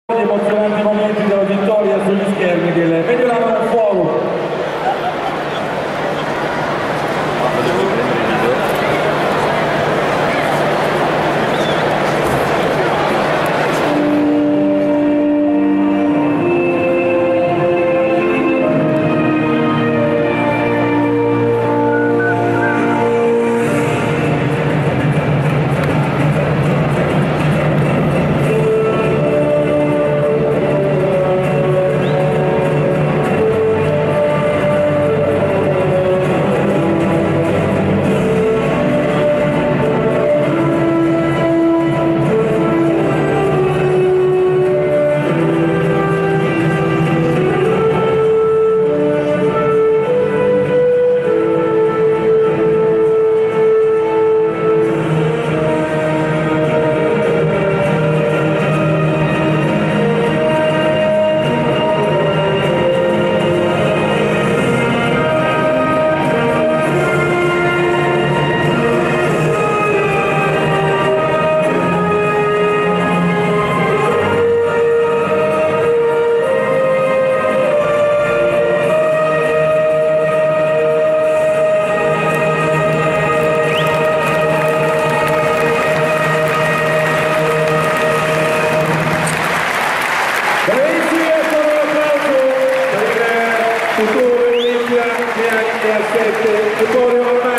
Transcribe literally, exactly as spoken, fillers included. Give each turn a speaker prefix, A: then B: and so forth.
A: Gli emozionanti momenti della vittoria sugli schermi del Mediolanum Forum. Futuro Olimpia, Miami e a sette, Vittorio ormai